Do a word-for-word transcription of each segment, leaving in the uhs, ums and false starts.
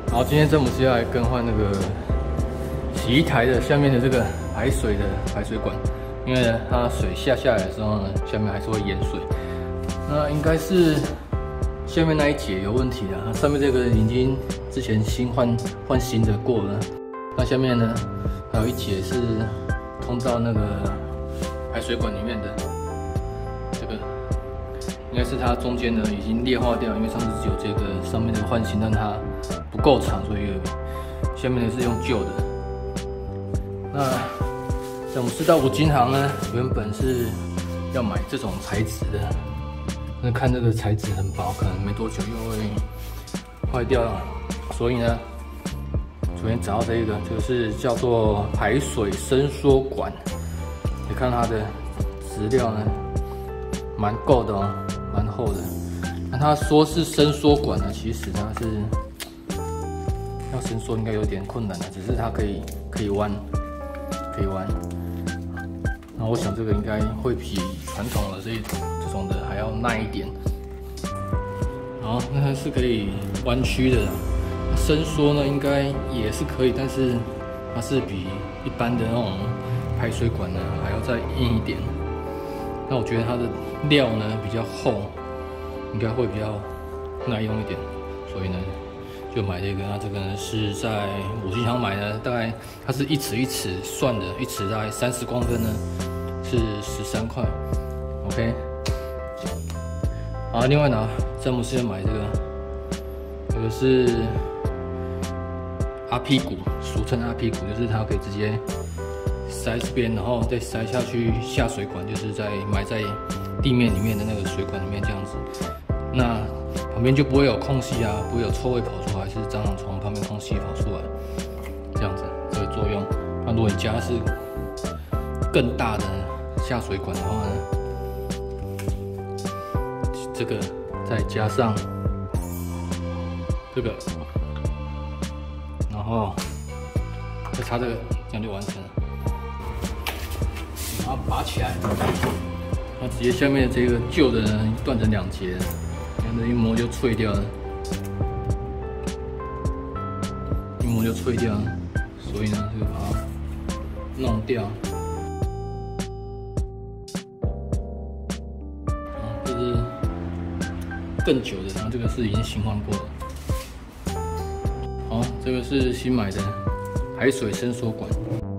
好，今天詹姆斯要来更换那个洗衣台的下面的这个排水的排水管，因为呢它水下下来的时候呢，下面还是会淹水。那应该是下面那一节有问题啊，上面这个已经之前新换换新的过了。那下面呢还有一节是通到那个排水管里面的，这个应该是它中间呢已经裂化掉，因为上次只有这个上面这个换新，但它不够长，所以下面呢是用旧的。那詹姆斯到五金行呢，原本是要买这种材质的，那看这个材质很薄，可能没多久又会坏掉了，所以呢，昨天找到这个，这个是叫做排水伸缩管。你看它的质料呢，蛮够的哦，蛮厚的。那它说是伸缩管呢，其实它是要伸缩应该有点困难的，只是它可以可以弯，可以弯。那我想这个应该会比传统的这这种的还要耐一点。好，那它是可以弯曲的，伸缩呢应该也是可以，但是它是比一般的那种排水管呢还要再硬一点。那我觉得它的料呢比较厚，应该会比较耐用一点，所以呢就买这个。那这个呢是在五金行买的，大概它是一尺一尺算的，一尺大概三十公分呢是十三块 ，OK。好，另外呢，詹姆斯要买这个，这个是阿 P 骨，俗称阿 P 骨，就是它可以直接塞这边，然后再塞下去下水管，就是在埋在地面里面的那个水管里面这样子。那旁边就不会有空隙啊，不会有臭味跑出来，还是蟑螂从旁边空隙跑出来，这样子这个作用。那如果你加是更大的下水管的话呢，这个再加上这个，然后再插这个，这样就完成了。然后拔起来，那直接下面的这个旧的呢断成两截，这样子一磨就脆掉了，一磨就脆掉了，所以呢就把它弄掉。这是更久的，然后这个是已经新换过的。好，这个是新买的排水伸缩管。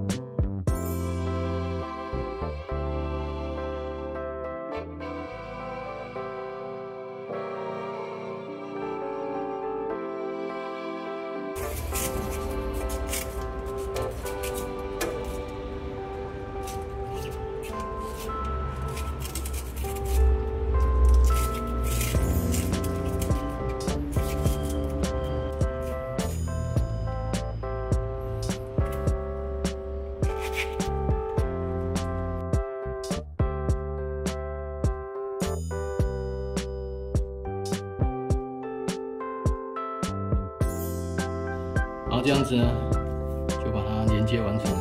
然后这样子呢，就把它连接完成了。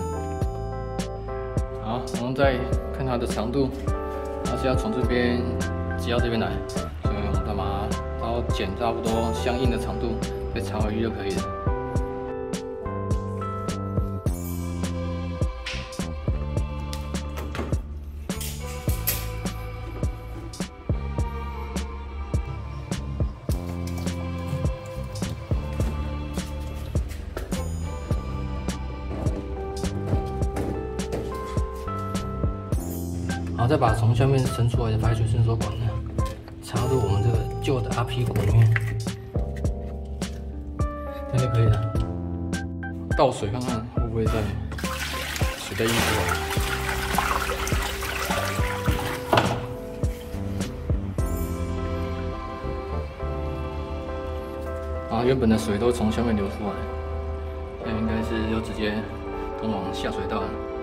好，然后再看它的长度，它是要从这边接到这边来，所以我们再把它，然后剪差不多相应的长度，再插回去就可以了。然后再把从下面伸出来的排水伸缩管呢，插入我们这个旧的阿 P 骨里面，这样就可以了。倒水看看会不会再水再溢出来。啊，原本的水都从下面流出来，现在应该是就直接通往下水道了。